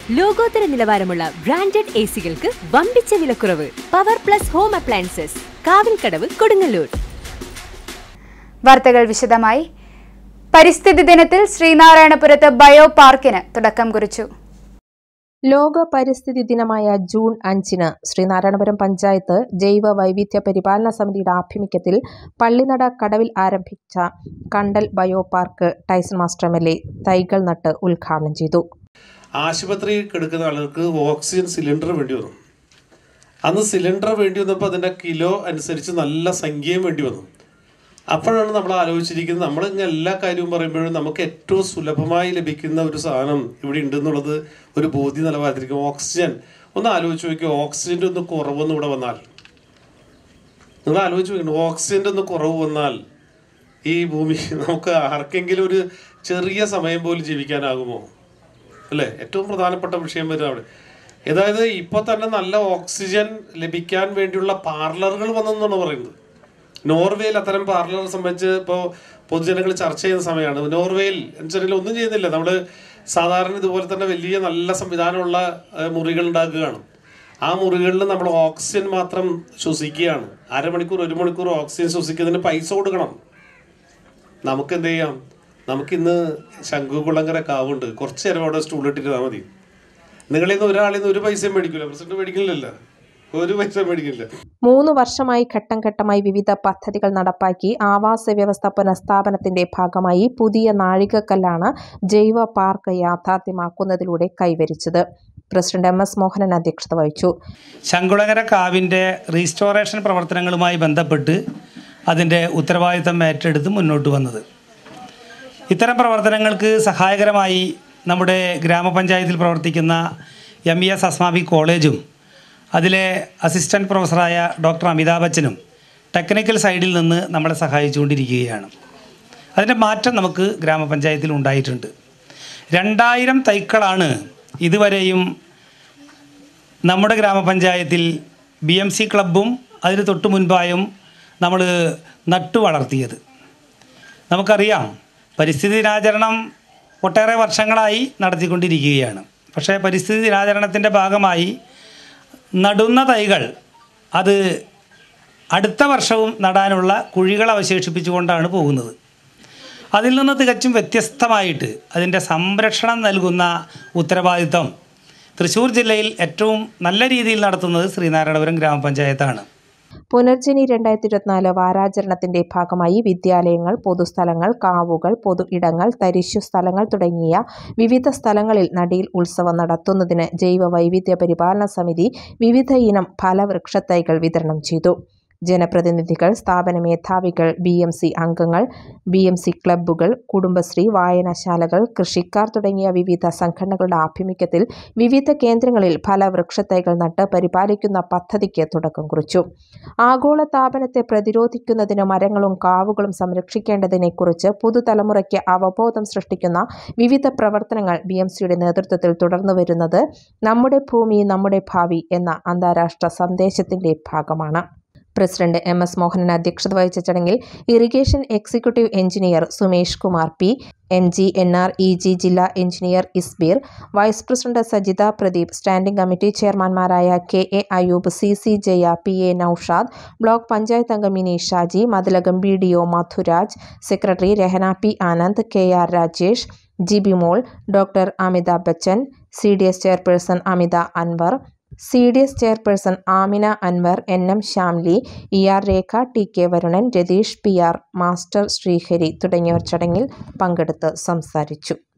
ലോകോത്തര നിലവാരമുള്ള ബ്രാൻഡഡ് എസികൾക്ക് വമ്പിച്ച വിലക്കുറവ്. Power plus home appliances, Kavilkadavu, Kodungallur. വാർത്തകൾ വിശദമായി. പരിസ്ഥിതി ദിനത്തിൽ ശ്രീനാരായണപുരത്ത് ബയോ പാർക്കിന് തുടക്കം കുറിച്ചു. ലോക പരിസ്ഥിതി ദിനമായ ജൂൺ 5-ന് ശ്രീനാരായണപുരം പഞ്ചായത്ത് ജൈവ വൈവിധ്യ പരിപാലന സമിതിയുടെ ആഭിമുഖ്യത്തിൽ പള്ളിനട കടവിൽ ആരംഭിച്ച കണ്ടൽ bio park Tyson master MLA തൈകൾ നട്ട് ഉദ്ഘാടനം ചെയ്തു. ആശുപത്രിയിൽ കിടക്കുന്ന ആളുകൾക്ക് ഓക്സിജൻ സിലിണ്ടർ വേണ്ടി വന്നു. അന്ന് സിലിണ്ടർ വേണ്ടി വന്നപ്പോൾ അതിൻ്റെ കിലോ അനുസരിച്ച് നല്ല സംഖ്യയും വേണ്ടി വന്നു. അപ്പോഴാണ് നമ്മൾ ആലോചിച്ചിരിക്കുന്നത്, നമ്മൾ ഇങ്ങനെ എല്ലാ കാര്യവും പറയുമ്പോഴും നമുക്ക് ഏറ്റവും സുലഭമായി ലഭിക്കുന്ന ഒരു സാധനം ഇവിടെ ഉണ്ടെന്നുള്ളത് ഒരു ബോധ്യ നിലവാരത്തിരിക്കും. ഓക്സിജൻ ഒന്ന് ആലോചിച്ച് നോക്കിയോ, ഓക്സിജൻ്റെ ഒന്ന് കുറവൊന്നും ഇവിടെ വന്നാൽ, നിങ്ങൾ ആലോചിച്ച് നോക്കണം, ഓക്സിജൻ്റെ ഒന്ന് കുറവ് വന്നാൽ ഈ ഭൂമി നമുക്ക് ആർക്കെങ്കിലും ഒരു ചെറിയ സമയം പോലും ജീവിക്കാനാകുമോ? അല്ലേ? ഏറ്റവും പ്രധാനപ്പെട്ട വിഷയം വരും അവിടെ. അതായത് ഇപ്പോൾ തന്നെ നല്ല ഓക്സിജൻ ലഭിക്കാൻ വേണ്ടിയുള്ള പാർലറുകൾ വന്നെന്നാണ് പറയുന്നത്. നോർവേയിൽ അത്തരം പാർലർ സംബന്ധിച്ച് ഇപ്പോൾ പൊതുജനങ്ങൾ ചർച്ച ചെയ്യുന്ന സമയമാണ്. നോർവേയിൽ എന്നുവെച്ചാൽ ഒന്നും ചെയ്യുന്നില്ല, നമ്മൾ സാധാരണ ഇതുപോലെ തന്നെ വലിയ നല്ല സംവിധാനമുള്ള മുറികൾ ഉണ്ടാക്കുകയാണ്. ആ മുറികളിൽ നമ്മൾ ഓക്സിജൻ മാത്രം ശ്വസിക്കുകയാണ്. അരമണിക്കൂർ 1 മണിക്കൂർ ഓക്സിജൻ ശ്വസിക്കുന്നതിന് പൈസ കൊടുക്കണം. നമുക്ക് എന്ത് ചെയ്യാം? നമുക്കിന്ന് ശംഖുകുളങ്ങര കാവുണ്ട്, കുറച്ച് നേരം അവിടെ സ്റ്റൂൾ ഇട്ടിരുന്നാൽ മതി. നിങ്ങളിന്ന് ഒരാളിൽ നിന്ന് 1 പൈസയും മേടിക്കില്ല, പ്രസിഡന്റ് മേടിക്കില്ലല്ലോ, 1 പൈസ മേടിക്കില്ല. 3 വർഷമായി ഘട്ടം ഘട്ടമായി വിവിധ പദ്ധതികൾ നടപ്പാക്കി ആവാസ വ്യവസ്ഥ പുനഃസ്ഥാപനത്തിന്റെ ഭാഗമായി പുതിയ നാഴികക്കല്ലാണ് ജൈവ പാർക്ക് യാഥാർത്ഥ്യമാക്കുന്നതിലൂടെ കൈവരിച്ചത്. പ്രസിഡന്റ് MS മോഹനൻ അധ്യക്ഷത വഹിച്ചു. ശംഖുളങ്ങര കാവിൻ്റെ റീസ്റ്റോറേഷൻ പ്രവർത്തനങ്ങളുമായി ബന്ധപ്പെട്ട് അതിൻ്റെ ഉത്തരവാദിത്തം ഏറ്റെടുത്ത് മുന്നോട്ട് വന്നത്. ഇത്തരം പ്രവർത്തനങ്ങൾക്ക് സഹായകരമായി നമ്മുടെ ഗ്രാമപഞ്ചായത്തിൽ പ്രവർത്തിക്കുന്ന MES അസ്മാബി കോളേജും അതിലെ അസിസ്റ്റൻറ്റ് പ്രൊഫസറായ ഡോക്ടർ അമിതാഭ് ബച്ചനും ടെക്നിക്കൽ സൈഡിൽ നിന്ന് നമ്മളെ സഹായിച്ചുകൊണ്ടിരിക്കുകയാണ്. അതിൻ്റെ മാറ്റം നമുക്ക് ഗ്രാമപഞ്ചായത്തിൽ ഉണ്ടായിട്ടുണ്ട്. 2000 തൈക്കളാണ് ഇതുവരെയും നമ്മുടെ ഗ്രാമപഞ്ചായത്തിൽ BMC ക്ലബ്ബും അതിന് തൊട്ട് മുൻപായും നമ്മൾ നട്ടു വളർത്തിയത്. നമുക്കറിയാം, പരിസ്ഥിതി ദിനാചരണം ഒട്ടേറെ വർഷങ്ങളായി നടത്തിക്കൊണ്ടിരിക്കുകയാണ്. പക്ഷേ പരിസ്ഥിതി ദിനാചരണത്തിൻ്റെ ഭാഗമായി നടുന്ന തൈകൾ അത് അടുത്ത വർഷവും നടാനുള്ള കുഴികൾ അവശേഷിപ്പിച്ചുകൊണ്ടാണ് പോകുന്നത്. അതിൽ നിന്ന് തികച്ചും വ്യത്യസ്തമായിട്ട് അതിൻ്റെ സംരക്ഷണം നൽകുന്ന ഉത്തരവാദിത്വം തൃശ്ശൂർ ജില്ലയിൽ ഏറ്റവും നല്ല രീതിയിൽ നടത്തുന്നത് ശ്രീനാരായണപുരം ഗ്രാമപഞ്ചായത്താണ്. പുനർജനി 2024 വാരാചരണത്തിന്റെ ഭാഗമായി വിദ്യാലയങ്ങൾ, പൊതുസ്ഥലങ്ങൾ, കാവുകൾ, പൊതു ഇടങ്ങൾ, തരിശു സ്ഥലങ്ങൾ തുടങ്ങിയ വിവിധ സ്ഥലങ്ങളിൽ നടീൽ ഉത്സവം നടത്തുന്നതിന് ജൈവ വൈവിധ്യ പരിപാലന സമിതി വിവിധ ഇനം ഫലവൃക്ഷത്തൈകൾ വിതരണം ചെയ്തു. ജനപ്രതിനിധികൾ, സ്ഥാപന മേധാവികൾ, BMC അംഗങ്ങൾ, BMC ക്ലബ്ബുകൾ, കുടുംബശ്രീ, വായനശാലകൾ, കൃഷിക്കാർ തുടങ്ങിയ വിവിധ സംഘടനകളുടെ ആഭിമുഖ്യത്തിൽ വിവിധ കേന്ദ്രങ്ങളിൽ ഫലവൃക്ഷത്തൈകൾ നട്ട് പരിപാലിക്കുന്ന പദ്ധതിക്ക് തുടക്കം കുറിച്ചു. ആഗോളതാപനത്തെ പ്രതിരോധിക്കുന്നതിന് മരങ്ങളും കാവുകളും സംരക്ഷിക്കേണ്ടതിനെക്കുറിച്ച് പുതുതലമുറയ്ക്ക് അവബോധം സൃഷ്ടിക്കുന്ന വിവിധ പ്രവർത്തനങ്ങൾ BMCയുടെ നേതൃത്വത്തിൽ തുടർന്നു വരുന്നത് നമ്മുടെ ഭൂമി നമ്മുടെ ഭാവി എന്ന അന്താരാഷ്ട്ര സന്ദേശത്തിന്റെ ഭാഗമാണ്. പ്രസിഡന്റ് MS മോഹനൻ അധ്യക്ഷത വഹിച്ച ചടങ്ങിൽ irrigation executive engineer Sumesh Kumar P, MG NREG ജില്ലാ engineer Isbir, vice president Sajitha Pradeep, standing committee ചെയർമാൻമാരായ KA Ayoob, CC Jaya, PA Naushad, block panchayat അംഗം Mini Shaji, Mathilakam BDO Madhuraj, secretary Rahana P Anand, KR Rajesh, GB Mol, doctor Amitabh Bachchan, CDS chairperson Amitha Anwar, CDS chairperson Amina Anwar, NM Shyamli, ER Rekha, TK Varunan, Ratheesh, PR master, Sreehari തുടങ്ങിയവർ ചടങ്ങിൽ പങ്കെടുത്ത് സംസാരിച്ചു.